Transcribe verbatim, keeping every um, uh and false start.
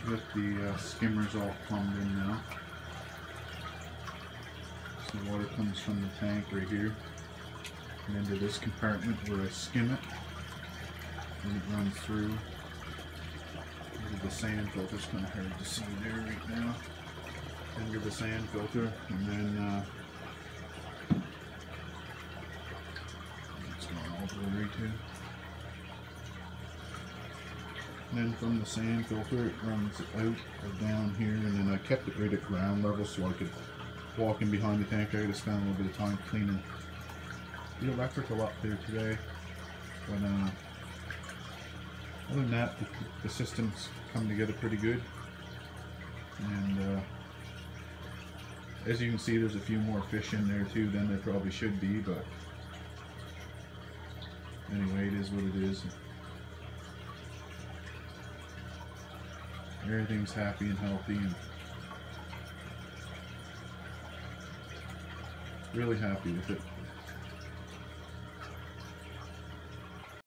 With the uh, skimmers all plumbed in now. So water comes from the tank right here and into this compartment where I skim it, and it runs through. Look at the sand filter, it's kind of hard to see there right now. Into the sand filter, and then uh, it's going all the way to. And then from the sand filter, it runs out or down here, and then I kept it right at ground level so I could walk in behind the tank. I had to spend a little bit of time cleaning the electrical up there today. But uh, other than that, the, the system's come together pretty good. And uh, as you can see, there's a few more fish in there too than there probably should be, but anyway, it is what it is. Everything's happy and healthy, and really happy with it.